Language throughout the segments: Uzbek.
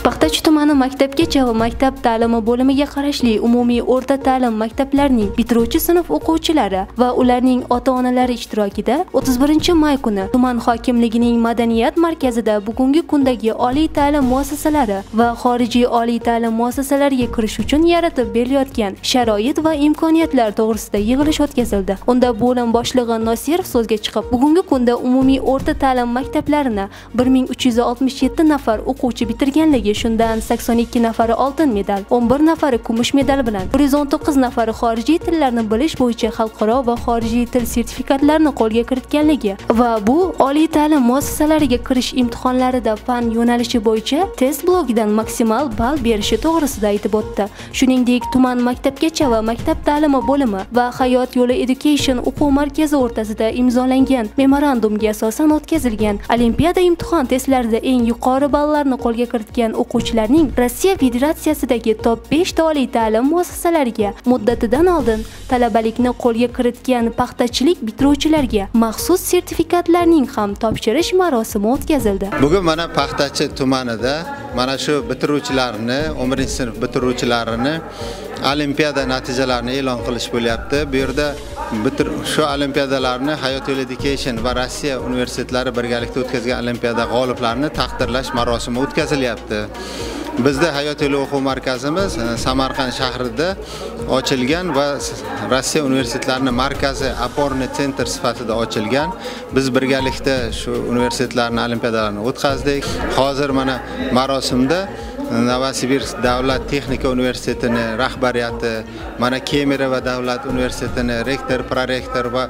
Paxtachi tumani maktabgacha va maktab ta'limi bo'limiga qarashli umumiy o'rta ta'lim maktablarining bitiruvchi sinf o'quvchilari va ularning ota-onalari ishtirokida 31 may kuni tuman hokimligining madaniyat markazida bugungi kundagi oliy ta'lim muassasalari va xorijiy oliy ta'lim muassasalariga kirish uchun yaratib berilayotgan sharoit va imkoniyatlar to'g'risida yig'ilish o'tkazildi. Unda bo'lim boshlig'i Nosirov so'zga chiqib, bugungi kunda umumiy o'rta ta'lim maktablarini 1367 nafar o'quvchi bitirganligi, shundan 82 nafari oltin medal, 11 nafari kumush medal bilan 119 nafari xorijiy tillarni bilish bo'yicha xalqaro va xorijiy til sertifikatlarini qo'lga kiritganligi va bu oliy ta'lim muassasalariga kirish imtihonlarida fan yo'nalishi bo'yicha test blogidan maksimal ball berishi to'g'risida aytib o'tdi. Shuningdek, tuman maktabgacha va maktab ta'limi bo'limi va Hayot yo'li Education o'quv markazi o'rtasida imzolangan memorandumga asosan o'tkazilgan olimpiada imtihon testlarida eng yuqori ballarni qo'lga kiritgan o'quvchilarning Rossiya Federatsiyasidagi top 5 ta oliy ta'lim muassasalariga muddatidan oldin talabalikni qo'lga kiritgan paxtachilik bitiruvchilarga maxsus sertifikatlarning ham topshirish marosimi o'tkazildi. Bugun mana Paxtachi tumanida mana shu bitiruvchilarni, 11-sinf bitiruvchilarini olimpiada natijalarini e'lon qilish bo'lyapti. Bu yerda shu olimpiadalarni Hayot yo'li Education va Rossiya universitetlari birgalikda o'tkazgan olimpiada g'oliblarini taqdirlash marosimi o'tkazilyapti. Bizda Hayot yo'li o'quv markazimiz Samarqand shahrida ochilgan va Rossiya universitetlarining markazi oporniy sentr sifatida ochilgan. Biz birgalikda shu universitetlarning olimpiadalarini o'tkazdik. Hozir mana marosimda Novosibirsk davlat texnika universitetining rahbariyati, mana Kemerovo davlat universitetining rektor, prorektor va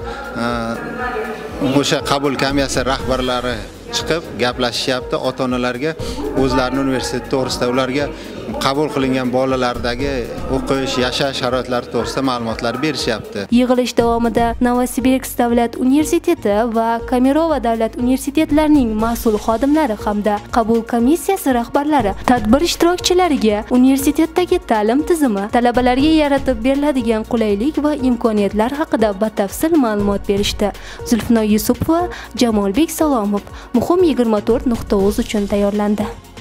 o'sha qabul komissiyasi rahbarlari chiqib gaplashishyapti. Ota-onalarga o'zlarining universitet to'g'risida, ularga qabul qilingan bolalardagi o'qish, yashash sharoitlari to'g'risida ma'lumotlar berishyapti. Yig'ilish davomida Novosibirsk davlat universiteti va Kemerovo davlat universitetlarining mas'ul xodimlari hamda qabul komissiyasi rahbarlari tadbir ishtirokchilariga universitetdagi ta'lim tizimi, talabalarga yaratib beriladigan qulaylik va imkoniyatlar haqida batafsil ma'lumot berishdi. Zulfinoy Yusupova, Jamolbek Salomov, Muhim 24.uz uchun tayyorlandi.